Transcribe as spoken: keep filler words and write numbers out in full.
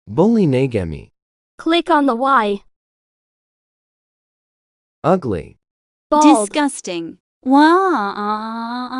Bully nagemi. Click on the Y. Ugly. Bald. Disgusting. Wow.